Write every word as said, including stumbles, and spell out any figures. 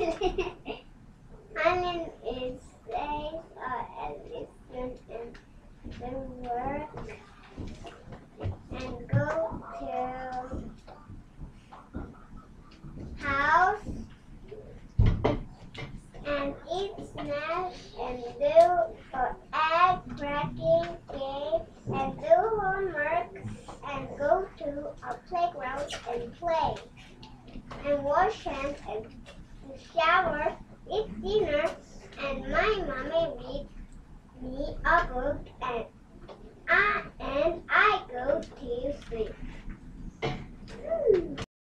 My name is Safe uh, and and then work and go to house and eat snacks and do uh, egg cracking game and do homework and go to a playground and play and wash hands and shower, eat dinner, and my mommy read me a book and